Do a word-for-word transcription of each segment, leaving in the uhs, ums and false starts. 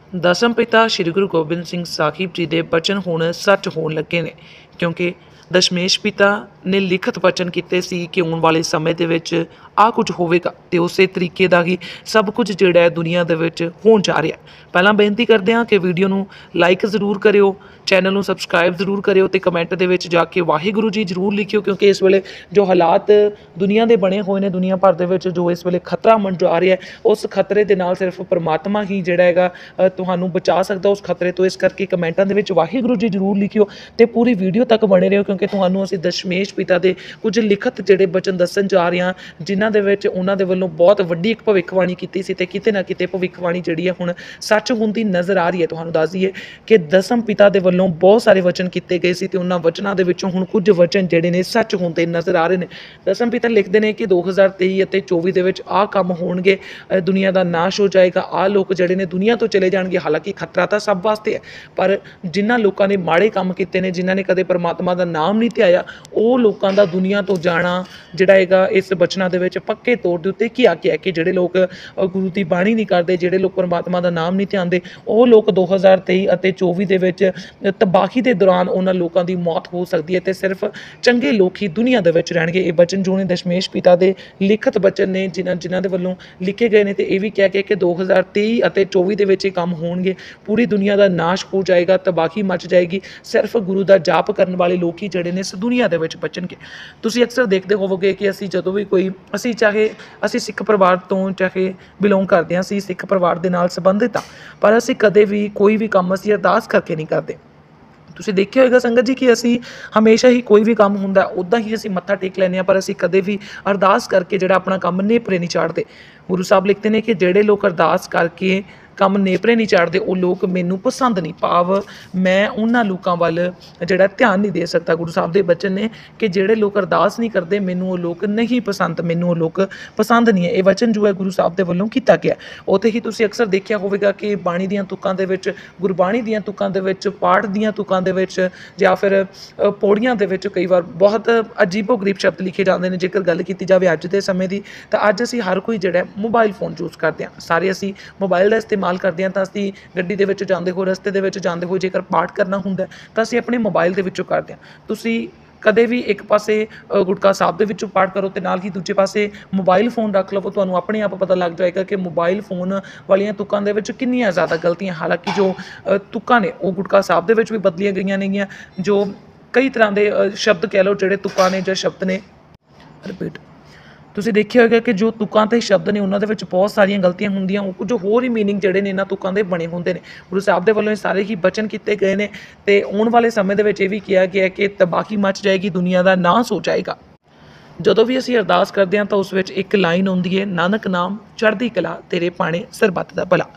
ਦਸਮ ਪਿਤਾ ਸ਼੍ਰੀ ਗੁਰੂ ਗੋਬਿੰਦ ਸਿੰਘ ਸਾਹਿਬ ਜੀ ਦੇ ਬਚਨ ਹੁਣ ਸੱਚ ਹੋਣ ਲੱਗੇ ਨੇ, ਕਿਉਂਕਿ ਦਸ਼ਮੇਸ਼ ਪਿਤਾ ਨੇ ਲਿਖਤ ਬਚਨ ਕੀਤੇ ਸੀ ਕਿ ਆਉਣ ਵਾਲੇ ਸਮੇਂ ਦੇ ਵਿੱਚ ਆਹ ਕੁਝ ਹੋਵੇਗਾ ਅਤੇ ਉਸੇ ਤਰੀਕੇ ਦਾ ਹੀ ਸਭ ਕੁਝ ਜਿਹੜਾ ਹੈ ਦੁਨੀਆ ਦੇ ਵਿੱਚ ਹੋਣ ਜਾ ਰਿਹਾ। ਪਹਿਲਾਂ ਬੇਨਤੀ ਕਰਦੇ ਹਾਂ ਕਿ ਵੀਡੀਓ ਨੂੰ ਲਾਈਕ ਜ਼ਰੂਰ ਕਰਿਓ, ਚੈਨਲ ਨੂੰ ਸਬਸਕ੍ਰਾਈਬ ਜ਼ਰੂਰ ਕਰਿਓ ਅਤੇ ਕਮੈਂਟ ਦੇ ਵਿੱਚ ਜਾ ਕੇ ਵਾਹਿਗੁਰੂ ਜੀ ਜ਼ਰੂਰ ਲਿਖਿਓ, ਕਿਉਂਕਿ ਇਸ ਵੇਲੇ ਜੋ ਹਾਲਾਤ ਦੁਨੀਆ ਦੇ ਬਣੇ ਹੋਏ ਨੇ, ਦੁਨੀਆ ਭਰ ਦੇ ਵਿੱਚ ਜੋ ਇਸ ਵੇਲੇ ਖਤਰਾ ਮੰਡਰਾ ਰਿਹਾ, ਉਸ ਖਤਰੇ ਦੇ ਨਾਲ ਸਿਰਫ ਪਰਮਾਤਮਾ ਹੀ ਜਿਹੜਾ ਹੈਗਾ ਤੁਹਾਨੂੰ ਬਚਾ ਸਕਦਾ ਉਸ ਖਤਰੇ ਤੋਂ। ਇਸ ਕਰਕੇ ਕਮੈਂਟਾਂ ਦੇ ਵਿੱਚ ਵਾਹਿਗੁਰੂ ਜੀ ਜ਼ਰੂਰ ਲਿਖਿਓ ਅਤੇ ਪੂਰੀ ਵੀਡੀਓ ਤੱਕ ਬਣੇ ਰਹੋ, ਕਿਉਂਕਿ ਤੁਹਾਨੂੰ ਅਸੀਂ ਦਸ਼ਮੇਸ਼ ਪਿਤਾ ਦੇ ਕੁਝ ਲਿਖਤ ਜਿਹੜੇ ਬਚਨ ਦੱਸਣ ਜਾ ਰਹੇ ਹਾਂ, ਜਿਨ੍ਹਾਂ ਦੇ ਵਿੱਚ ਉਹਨਾਂ ਦੇ ਵੱਲੋਂ ਬਹੁਤ ਵੱਡੀ ਇੱਕ ਭਵਿੱਖਬਾਣੀ ਕੀਤੀ ਸੀ ਅਤੇ ਕਿਤੇ ਨਾ ਕਿਤੇ ਭਵਿੱਖਬਾਣੀ ਜਿਹੜੀ ਹੈ ਹੁਣ ਸੱਚ ਹੁੰਦੀ ਨਜ਼ਰ ਆ ਰਹੀ ਹੈ। ਤੁਹਾਨੂੰ ਦੱਸ ਦਈਏ ਕਿ ਦਸਮ ਪਿਤਾ ਦੇ ਵੱਲੋਂ ਬਹੁਤ ਸਾਰੇ ਵਚਨ ਕੀਤੇ ਗਏ ਸੀ ਅਤੇ ਉਹਨਾਂ ਵਚਨਾਂ ਦੇ ਵਿੱਚੋਂ ਹੁਣ ਕੁਝ ਵਚਨ ਜਿਹੜੇ ਨੇ ਸੱਚ ਹੁੰਦੇ ਨਜ਼ਰ ਆ ਰਹੇ ਨੇ। ਦਸਮ ਪਿਤਾ ਲਿਖਦੇ ਨੇ ਕਿ ਦੋ ਹਜ਼ਾਰ ਤੇਈ ਅਤੇ ਚੌਵੀ ਦੇ ਵਿੱਚ ਆਹ ਕੰਮ ਹੋਣਗੇ, ਦੁਨੀਆ ਦਾ ਨਾਸ਼ ਹੋ ਜਾਏਗਾ, ਆਹ ਲੋਕ ਜਿਹੜੇ ਨੇ ਦੁਨੀਆ ਤੋਂ ਚਲੇ ਜਾਣਗੇ। ਹਾਲਾਂਕਿ ਖਤਰਾ ਤਾਂ ਸਭ ਵਾਸਤੇ ਹੈ, ਪਰ ਜਿਨ੍ਹਾਂ ਲੋਕਾਂ ਨੇ ਮਾੜੇ ਕੰਮ ਕੀਤੇ ਨੇ, ਜਿਨ੍ਹਾਂ ਨੇ ਕਦੇ ਪਰਮਾਤਮਾ ਦਾ ਨਾਮ ਨਹੀਂ ਧਿਆਇਆ, ਉਹ ਲੋਕਾਂ ਦਾ ਦੁਨੀਆ ਤੋਂ ਜਾਣਾ ਜਿਹੜਾ ਹੈਗਾ ਇਸ ਬਚਨਾਂ ਦੇ ਵਿੱਚ ਪੱਕੇ ਤੌਰ ਦੇ ਉੱਤੇ ਕੀ ਆਖਿਆ ਕਿ ਜਿਹੜੇ ਲੋਕ ਗੁਰੂ ਦੀ ਬਾਣੀ ਨਹੀਂ ਕਰਦੇ, ਜਿਹੜੇ ਲੋਕ ਪਰਮਾਤਮਾ ਦਾ ਨਾਮ ਨਹੀਂ ਧਿਆਉਂਦੇ, ਉਹ ਲੋਕ ਦੋ ਹਜ਼ਾਰ ਤੇਈ ਅਤੇ ਚੌਵੀ ਦੇ ਵਿੱਚ ਤਬਾਹੀ ਦੇ ਦੌਰਾਨ ਉਹਨਾਂ ਲੋਕਾਂ ਦੀ ਮੌਤ ਹੋ ਸਕਦੀ ਹੈ ਅਤੇ ਸਿਰਫ ਚੰਗੇ ਲੋਕ ਹੀ ਦੁਨੀਆ ਦੇ ਵਿੱਚ ਰਹਿਣਗੇ। ਇਹ ਬਚਨ ਜੋ ਨੇ ਦਸ਼ਮੇਸ਼ ਪਿਤਾ ਦੇ ਲਿਖਤ ਬਚਨ ਨੇ, ਜਿਨ੍ਹਾਂ ਜਿਨ੍ਹਾਂ ਦੇ ਵੱਲੋਂ ਲਿਖੇ ਗਏ ਨੇ, ਅਤੇ ਇਹ ਵੀ ਕਹਿ ਕੇ ਕਿ ਦੋ ਹਜ਼ਾਰ ਤੇਈ ਅਤੇ ਚੌਵੀ ਦੇ ਵਿੱਚ ਇਹ ਕੰਮ ਹੋਣਗੇ, ਪੂਰੀ ਦੁਨੀਆ ਦਾ ਨਾਸ਼ ਹੋ ਜਾਏਗਾ, ਤਬਾਹੀ ਮਚ ਜਾਏਗੀ, ਸਿਰਫ ਗੁਰੂ ਦਾ ਜਾਪ ਕਰਨ ਵਾਲੇ ਲੋਕ ਹੀ ਜਿਹੜੇ ਨੇ ਇਸ ਦੁਨੀਆ ਦੇ ਵਿੱਚ ਬਚਣਗੇ। ਤੁਸੀਂ ਅਕਸਰ ਦੇਖਦੇ ਹੋਵੋਗੇ ਕਿ ਅਸੀਂ ਜਦੋਂ ਵੀ ਕੋਈ ਅਸੀਂ ਚਾਹੇ ਅਸੀਂ ਸਿੱਖ ਪਰਿਵਾਰ ਤੋਂ ਚਾਹੇ ਬਿਲੋਂਗ ਕਰਦੇ ਹਾਂ, ਅਸੀਂ ਸਿੱਖ ਪਰਿਵਾਰ ਦੇ ਨਾਲ ਸੰਬੰਧਿਤ ਹਾਂ, ਪਰ ਅਸੀਂ ਕਦੇ ਵੀ ਕੋਈ ਵੀ ਕੰਮ ਅਸੀਂ ਅਰਦਾਸ ਕਰਕੇ ਨਹੀਂ ਕਰਦੇ। ਤੁਸੀਂ ਦੇਖਿਆ ਹੋਏਗਾ ਸੰਗਤ ਜੀ ਕਿ ਅਸੀਂ ਹਮੇਸ਼ਾ ਹੀ ਕੋਈ ਵੀ ਕੰਮ ਹੁੰਦਾ ਉੱਦਾਂ ਹੀ ਅਸੀਂ ਮੱਥਾ ਟੇਕ ਲੈਂਦੇ ਹਾਂ, ਪਰ ਅਸੀਂ ਕਦੇ ਵੀ ਅਰਦਾਸ ਕਰਕੇ ਜਿਹੜਾ ਆਪਣਾ ਕੰਮ ਨੇਪਰੇ ਨਹੀਂ ਚਾੜ੍ਹਦੇ। ਗੁਰੂ ਸਾਹਿਬ ਲਿਖਦੇ ਨੇ ਕਿ ਜਿਹੜੇ ਲੋਕ ਅਰਦਾਸ ਕਰਕੇ ਕੰਮ ਨੇਪਰੇ ਨਹੀਂ ਚਾੜ੍ਹਦੇ ਉਹ ਲੋਕ ਮੈਨੂੰ ਪਸੰਦ ਨਹੀਂ, ਭਾਵ ਮੈਂ ਉਹਨਾਂ ਲੋਕਾਂ ਵੱਲ ਜਿਹੜਾ ਧਿਆਨ ਨਹੀਂ ਦੇ ਸਕਦਾ। ਗੁਰੂ ਸਾਹਿਬ ਦੇ ਬਚਨ ਨੇ ਕਿ ਜਿਹੜੇ ਲੋਕ ਅਰਦਾਸ ਨਹੀਂ ਕਰਦੇ ਮੈਨੂੰ ਉਹ ਲੋਕ ਨਹੀਂ ਪਸੰਦ, ਮੈਨੂੰ ਉਹ ਲੋਕ ਪਸੰਦ ਨਹੀਂ ਹੈ। ਇਹ ਵਚਨ ਜੋ ਹੈ ਗੁਰੂ ਸਾਹਿਬ ਦੇ ਵੱਲੋਂ ਕੀਤਾ ਗਿਆ। ਉੱਥੇ ਹੀ ਤੁਸੀਂ ਅਕਸਰ ਦੇਖਿਆ ਹੋਵੇਗਾ ਕਿ ਬਾਣੀ ਦੀਆਂ ਤੁਕਾਂ ਦੇ ਵਿੱਚ, ਗੁਰਬਾਣੀ ਦੀਆਂ ਤੁਕਾਂ ਦੇ ਵਿੱਚ, ਪਾਠ ਦੀਆਂ ਤੁਕਾਂ ਦੇ ਵਿੱਚ ਜਾਂ ਫਿਰ ਪੌੜੀਆਂ ਦੇ ਵਿੱਚ ਕਈ ਵਾਰ ਬਹੁਤ ਅਜੀਬੋ ਗਰੀਬ ਸ਼ਬਦ ਲਿਖੇ ਜਾਂਦੇ ਨੇ। ਜੇਕਰ ਗੱਲ ਕੀਤੀ ਜਾਵੇ ਅੱਜ ਦੇ ਸਮੇਂ ਦੀ, ਤਾਂ ਅੱਜ ਅਸੀਂ ਹਰ ਕੋਈ ਜਿਹੜਾ ਮੋਬਾਈਲ ਫੋਨ ਯੂਜ਼ ਕਰਦੇ ਹਾਂ, ਸਾਰੇ ਅਸੀਂ ਮੋਬਾਈਲ ਦਾ ਇਸਤੇਮਾਲ ਕਰਦੇ ਹਾਂ। ਤਾਂ ਅਸੀਂ ਗੱਡੀ ਦੇ ਵਿੱਚ ਜਾਂਦੇ ਹੋਏ, ਰਸਤੇ ਦੇ ਵਿੱਚ ਜਾਂਦੇ ਹੋਏ ਜੇਕਰ ਪਾਠ ਕਰਨਾ ਹੁੰਦਾ ਤਾਂ ਅਸੀਂ ਆਪਣੇ ਮੋਬਾਈਲ ਦੇ ਵਿੱਚੋਂ ਕਰਦੇ ਹਾਂ। ਤੁਸੀਂ ਕਦੇ ਵੀ ਇੱਕ ਪਾਸੇ ਗੁਟਕਾ ਸਾਹਿਬ ਦੇ ਵਿੱਚੋਂ ਪਾਠ ਕਰੋ ਅਤੇ ਨਾਲ ਹੀ ਦੂਜੇ ਪਾਸੇ ਮੋਬਾਈਲ ਫੋਨ ਰੱਖ ਲਵੋ, ਤੁਹਾਨੂੰ ਆਪਣੇ ਆਪ ਪਤਾ ਲੱਗ ਜਾਏਗਾ ਕਿ ਮੋਬਾਈਲ ਫੋਨ ਵਾਲੀਆਂ ਤੁਕਾਂ ਦੇ ਵਿੱਚ ਕਿੰਨੀਆਂ ਜ਼ਿਆਦਾ ਗਲਤੀਆਂ। ਹਾਲਾਂਕਿ ਜੋ ਤੁਕਾਂ ਨੇ ਉਹ ਗੁਟਕਾ ਸਾਹਿਬ ਦੇ ਵਿੱਚ ਵੀ ਬਦਲੀਆਂ ਗਈਆਂ ਨੇਗੀਆਂ, ਜੋ ਕਈ ਤਰ੍ਹਾਂ ਦੇ ਸ਼ਬਦ ਕਹਿ ਲਓ ਜਿਹੜੇ ਤੁਕਾਂ ਨੇ ਜਾਂ ਸ਼ਬਦ ਨੇ, ਰਿਪੀਟ ਤੁਸੀਂ ਦੇਖਿਆ ਹੋਵੇਗਾ ਕਿ ਜੋ ਤੁਕਾਂ ਅਤੇ ਸ਼ਬਦ ਨੇ ਉਹਨਾਂ ਦੇ ਵਿੱਚ ਬਹੁਤ ਸਾਰੀਆਂ ਗਲਤੀਆਂ ਹੁੰਦੀਆਂ, ਉਹ ਕੁਝ ਹੋਰ ਹੀ ਮੀਨਿੰਗ ਜਿਹੜੇ ਨੇ ਇਹਨਾਂ ਤੁਕਾਂ ਦੇ ਬਣੇ ਹੁੰਦੇ ਨੇ। ਗੁਰੂ ਸਾਹਿਬ ਦੇ ਵੱਲੋਂ ਇਹ ਸਾਰੇ ਹੀ ਬਚਨ ਕੀਤੇ ਗਏ ਨੇ ਅਤੇ ਆਉਣ ਵਾਲੇ ਸਮੇਂ ਦੇ ਵਿੱਚ ਇਹ ਵੀ ਕਿਹਾ ਗਿਆ ਕਿ ਤਬਾਹੀ ਮਚ ਜਾਏਗੀ, ਦੁਨੀਆ ਦਾ ਨਾਸ ਹੋ ਜਾਏਗਾ। ਜਦੋਂ ਵੀ ਅਸੀਂ ਅਰਦਾਸ ਕਰਦੇ ਹਾਂ ਤਾਂ ਉਸ ਵਿੱਚ ਇੱਕ ਲਾਈਨ ਹੁੰਦੀ ਹੈ, ਨਾਨਕ ਨਾਮ ਚੜ੍ਹਦੀ ਕਲਾ ਤੇਰੇ ਭਾਣੇ ਸਰਬੱਤ ਦਾ ਭਲਾ,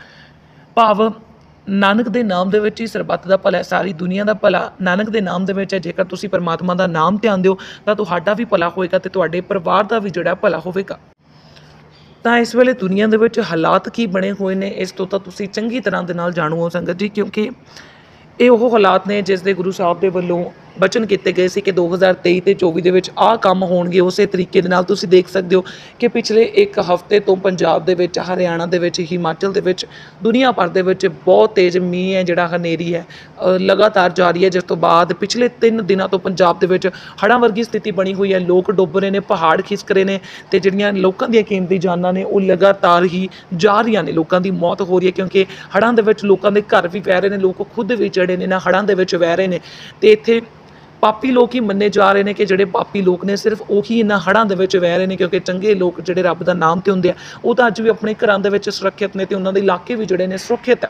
ਭਾਵ ਨਾਨਕ ਦੇ ਨਾਮ ਦੇ ਵਿੱਚ ਹੀ ਸਰਬੱਤ ਦਾ ਭਲਾ ਹੈ, ਸਾਰੀ ਦੁਨੀਆ ਦਾ ਭਲਾ ਨਾਨਕ ਦੇ ਨਾਮ ਦੇ ਵਿੱਚ ਹੈ। ਜੇਕਰ ਤੁਸੀਂ ਪਰਮਾਤਮਾ ਦਾ ਨਾਮ ਧਿਆਉਂਦੇ ਹੋ ਤਾਂ ਤੁਹਾਡਾ ਵੀ ਭਲਾ ਹੋਏਗਾ ਅਤੇ ਤੁਹਾਡੇ ਪਰਿਵਾਰ ਦਾ ਵੀ ਜਿਹੜਾ ਭਲਾ ਹੋਵੇਗਾ। ਤਾਂ ਇਸ ਵੇਲੇ ਦੁਨੀਆ ਦੇ ਵਿੱਚ ਹਾਲਾਤ ਕੀ ਬਣੇ ਹੋਏ ਨੇ, ਇਸ ਤੋਂ ਤਾਂ ਤੁਸੀਂ ਚੰਗੀ ਤਰ੍ਹਾਂ ਦੇ ਨਾਲ ਜਾਣੂ ਹੋ ਸੰਗਤ ਜੀ, ਕਿਉਂਕਿ ਇਹ ਉਹ ਹਾਲਾਤ ਨੇ ਜਿਸ ਦੇ ਗੁਰੂ ਸਾਹਿਬ ਦੇ ਵੱਲੋਂ ਬਚਨ ਕੀਤੇ ਗਏ ਸੀ ਕਿ ਦੋ ਹਜ਼ਾਰ ਤੇਈ ਅਤੇ ਚੌਵੀ ਦੇ ਵਿੱਚ ਆਹ ਕੰਮ ਹੋਣਗੇ। ਉਸੇ ਤਰੀਕੇ ਦੇ ਨਾਲ ਤੁਸੀਂ ਦੇਖ ਸਕਦੇ ਹੋ ਕਿ ਪਿਛਲੇ ਇੱਕ ਹਫ਼ਤੇ ਤੋਂ ਪੰਜਾਬ ਦੇ ਵਿੱਚ, ਹਰਿਆਣਾ ਦੇ ਵਿੱਚ, ਹਿਮਾਚਲ ਦੇ ਵਿੱਚ, ਦੁਨੀਆ ਭਰ ਦੇ ਵਿੱਚ ਬਹੁਤ ਤੇਜ਼ ਮੀਂਹ ਹੈ ਜਿਹੜਾ ਹਨੇਰੀ ਹੈ ਲਗਾਤਾਰ ਜਾਰੀ ਹੈ, ਜਿਸ ਤੋਂ ਬਾਅਦ ਪਿਛਲੇ ਤਿੰਨ ਦਿਨਾਂ ਤੋਂ ਪੰਜਾਬ ਦੇ ਵਿੱਚ ਹੜ੍ਹਾਂ ਵਰਗੀ ਸਥਿਤੀ ਬਣੀ ਹੋਈ ਹੈ। ਲੋਕ ਡੁੱਬ ਰਹੇ ਨੇ, ਪਹਾੜ ਖਿਸਕ ਰਹੇ ਨੇ ਅਤੇ ਜਿਹੜੀਆਂ ਲੋਕਾਂ ਦੀਆਂ ਕੀਮਤੀ ਜਾਨਾਂ ਨੇ ਉਹ ਲਗਾਤਾਰ ਹੀ ਜਾ ਰਹੀਆਂ ਨੇ, ਲੋਕਾਂ ਦੀ ਮੌਤ ਹੋ ਰਹੀ ਹੈ, ਕਿਉਂਕਿ ਹੜ੍ਹਾਂ ਦੇ ਵਿੱਚ ਲੋਕਾਂ ਦੇ ਘਰ ਵੀ ਵਹਿ ਰਹੇ ਨੇ, ਲੋਕ ਖੁਦ ਵੀ ਜਿਹੜੇ ਨੇ ਨਾ ਹੜ੍ਹਾਂ ਦੇ ਵਿੱਚ ਵਹਿ ਰਹੇ ਨੇ। ਅਤੇ ਇੱਥੇ ਪਾਪੀ ਲੋਕ ਹੀ ਮੰਨੇ ਜਾ ਰਹੇ ਨੇ ਕਿ ਜਿਹੜੇ ਪਾਪੀ ਲੋਕ ਨੇ ਸਿਰਫ ਉਹੀ ਇਹਨਾਂ ਹੜ੍ਹਾਂ ਦੇ ਵਿੱਚ ਵਹਿ ਰਹੇ ਨੇ, ਕਿਉਂਕਿ ਚੰਗੇ ਲੋਕ ਜਿਹੜੇ ਰੱਬ ਦਾ ਨਾਮ 'ਤੇ ਹੁੰਦੇ ਆ ਉਹ ਤਾਂ ਅੱਜ ਵੀ ਆਪਣੇ ਘਰਾਂ ਦੇ ਵਿੱਚ ਸੁਰੱਖਿਅਤ ਨੇ ਅਤੇ ਉਹਨਾਂ ਦੇ ਇਲਾਕੇ ਵੀ ਜਿਹੜੇ ਨੇ ਸੁਰੱਖਿਅਤ ਹੈ,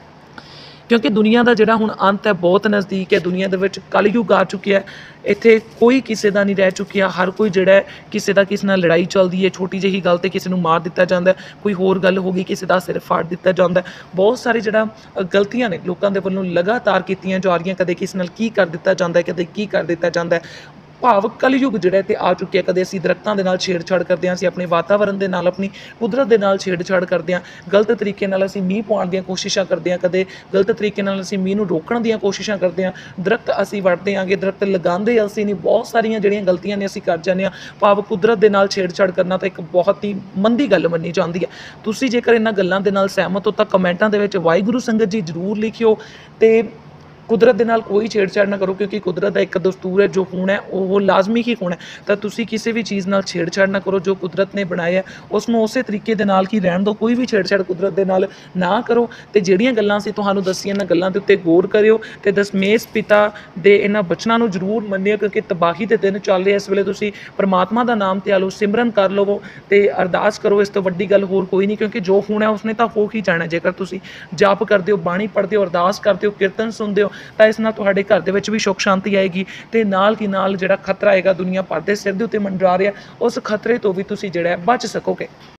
ਕਿਉਂਕਿ ਦੁਨੀਆ ਦਾ ਜਿਹੜਾ ਹੁਣ ਅੰਤ ਹੈ ਬਹੁਤ ਨਜ਼ਦੀਕ ਹੈ। ਦੁਨੀਆ ਦੇ ਵਿੱਚ ਕਲਯੁੱਗ ਆ ਚੁੱਕਿਆ ਹੈ, ਇੱਥੇ ਕੋਈ ਕਿਸੇ ਦਾ ਨਹੀਂ ਰਹਿ ਚੁੱਕਿਆ। ਹਰ ਕੋਈ ਜਿਹੜਾ ਹੈ ਕਿਸੇ ਦਾ ਕਿਸੇ ਨਾਲ ਲੜਾਈ ਚੱਲਦੀ ਹੈ, ਛੋਟੀ ਜਿਹੀ ਗੱਲ 'ਤੇ ਕਿਸੇ ਨੂੰ ਮਾਰ ਦਿੱਤਾ ਜਾਂਦਾ, ਕੋਈ ਹੋਰ ਗੱਲ ਹੋ ਗਈ ਕਿਸੇ ਦਾ ਸਿਰ ਫਾੜ ਦਿੱਤਾ ਜਾਂਦਾ। ਬਹੁਤ ਸਾਰੇ ਜਿਹੜਾ ਗਲਤੀਆਂ ਨੇ ਲੋਕਾਂ ਦੇ ਵੱਲੋਂ ਲਗਾਤਾਰ ਕੀਤੀਆਂ ਜਾ ਰਹੀਆਂ, ਕਦੇ ਕਿਸੇ ਨਾਲ ਕੀ ਕਰ ਦਿੱਤਾ ਜਾਂਦਾ, ਕਦੇ ਕੀ ਕਰ ਦਿੱਤਾ ਜਾਂਦਾ। ਭਾਵ ਕਲਯੁਗ ਜਿਹੜਾ ਤੇ ਆ ਚੁੱਕਿਆ। ਕਦੇ ਅਸੀਂ ਦਰਖਤਾਂ ਦੇ ਨਾਲ ਛੇੜਛਾੜ ਕਰਦੇ ਹਾਂ, ਅਸੀਂ ਆਪਣੇ ਵਾਤਾਵਰਨ ਦੇ ਨਾਲ, ਆਪਣੀ ਕੁਦਰਤ ਦੇ ਨਾਲ ਛੇੜਛਾੜ ਕਰਦੇ ਹਾਂ, ਗਲਤ ਤਰੀਕੇ ਨਾਲ ਅਸੀਂ ਮੀਂਹ ਪਾਉਣ ਦੀਆਂ ਕੋਸ਼ਿਸ਼ਾਂ ਕਰਦੇ ਹਾਂ, ਕਦੇ ਗਲਤ ਤਰੀਕੇ ਨਾਲ ਅਸੀਂ ਮੀਂਹ ਨੂੰ ਰੋਕਣ ਦੀਆਂ ਕੋਸ਼ਿਸ਼ਾਂ ਕਰਦੇ ਹਾਂ, ਦਰਖਤ ਅਸੀਂ ਵੱਢਦੇ ਆਂਗੇ, ਦਰਖਤ ਲਗਾਉਂਦੇ ਅਸੀਂ ਨਹੀਂ, ਬਹੁਤ ਸਾਰੀਆਂ ਜਿਹੜੀਆਂ ਗਲਤੀਆਂ ਨੇ ਅਸੀਂ ਕਰ ਜਾਂਦੇ ਹਾਂ। ਭਾਵ ਕੁਦਰਤ ਦੇ ਨਾਲ ਛੇੜਛਾੜ ਕਰਨਾ ਤਾਂ ਇੱਕ ਬਹੁਤ ਹੀ ਮੰਦੀ ਗੱਲ ਮੰਨੀ ਜਾਂਦੀ ਹੈ। ਤੁਸੀਂ ਜੇਕਰ ਇਹਨਾਂ ਗੱਲਾਂ ਦੇ ਨਾਲ ਸਹਿਮਤ ਹੋ ਤਾਂ ਕਮੈਂਟਾਂ ਦੇ ਵਿੱਚ ਵਾਹਿਗੁਰੂ ਸੰਗਤ ਜੀ ਜ਼ਰੂਰ ਲਿਖਿਓ ਤੇ ਕੁਦਰਤ ਦੇ ਨਾਲ ਕੋਈ ਛੇੜਛਾੜ ਨਾ ਕਰੋ, ਕਿਉਂਕਿ ਕੁਦਰਤ ਦਾ ਇੱਕ ਦਸਤੂਰ ਹੈ, ਜੋ ਖੂਨ ਹੈ ਉਹ ਲਾਜ਼ਮੀ ਹੀ ਖੂਨ ਹੈ। ਤਾਂ ਤੁਸੀਂ ਕਿਸੇ ਵੀ ਚੀਜ਼ ਨਾਲ ਛੇੜਛਾੜ ਨਾ ਕਰੋ, ਜੋ ਕੁਦਰਤ ਨੇ ਬਣਾਇਆ ਉਸ ਨੂੰ ਉਸੇ ਤਰੀਕੇ ਦੇ ਨਾਲ ਹੀ ਰਹਿਣ ਦਿਓ, ਕੋਈ ਵੀ ਛੇੜਛਾੜ ਕੁਦਰਤ ਦੇ ਨਾਲ ਨਾ ਕਰੋ। ਤੇ ਜਿਹੜੀਆਂ ਗੱਲਾਂ ਅਸੀਂ ਤੁਹਾਨੂੰ ਦੱਸੀਆਂ ਇਹਨਾਂ ਗੱਲਾਂ ਦੇ ਉੱਤੇ ਗੌਰ ਕਰਿਓ ਤੇ ਦਸ਼ਮੇਸ਼ ਪਿਤਾ ਦੇ ਇਹਨਾਂ ਬਚਨਾਂ ਨੂੰ ਜ਼ਰੂਰ ਮੰਨਿਓ, ਕਿਉਂਕਿ ਤਬਾਹੀ ਦੇ ਦਿਨ ਚੱਲ ਰਹੇ। ਇਸ ਵੇਲੇ ਤੁਸੀਂ ਪਰਮਾਤਮਾ ਦਾ ਨਾਮ ਧਿਆ ਲਓ, ਸਿਮਰਨ ਕਰ ਲਵੋ ਤੇ ਅਰਦਾਸ ਕਰੋ। ਇਸ ਤੋਂ ਵੱਡੀ ਗੱਲ ਹੋਰ ਕੋਈ ਨਹੀਂ, ਕਿਉਂਕਿ ਜੋ ਹੋਣਾ ਉਸਨੇ ਤਾਂ ਹੋ ਹੀ ਜਾਣਾ। ਜੇਕਰ ਤੁਸੀਂ ਜਾਪ ਕਰਦੇ ਹੋ, ਬਾਣੀ ਪੜ੍ਹਦੇ ਹੋ, ਅਰਦਾਸ ਕਰਦੇ ਹੋ, ਕੀਰਤਨ ਸੁਣਦੇ ਹੋ ਤਾਂ ਇਸ ਨਾਲ ਤੁਹਾਡੇ ਘਰ ਦੇ ਵਿੱਚ ਵੀ ਸੁੱਖ ਸ਼ਾਂਤੀ ਆਏਗੀ ਤੇ ਨਾਲ ਹੀ ਨਾਲ ਜਿਹੜਾ ਖਤਰਾ ਆਏਗਾ ਦੁਨੀਆ ਭਰ ਦੇ ਸਿਰ ਦੇ ਉੱਤੇ ਮੰਡਰਾ ਰਿਹਾ, ਉਸ ਖਤਰੇ ਤੋਂ ਵੀ ਤੁਸੀਂ ਜਿਹੜਾ ਬਚ ਸਕੋਗੇ।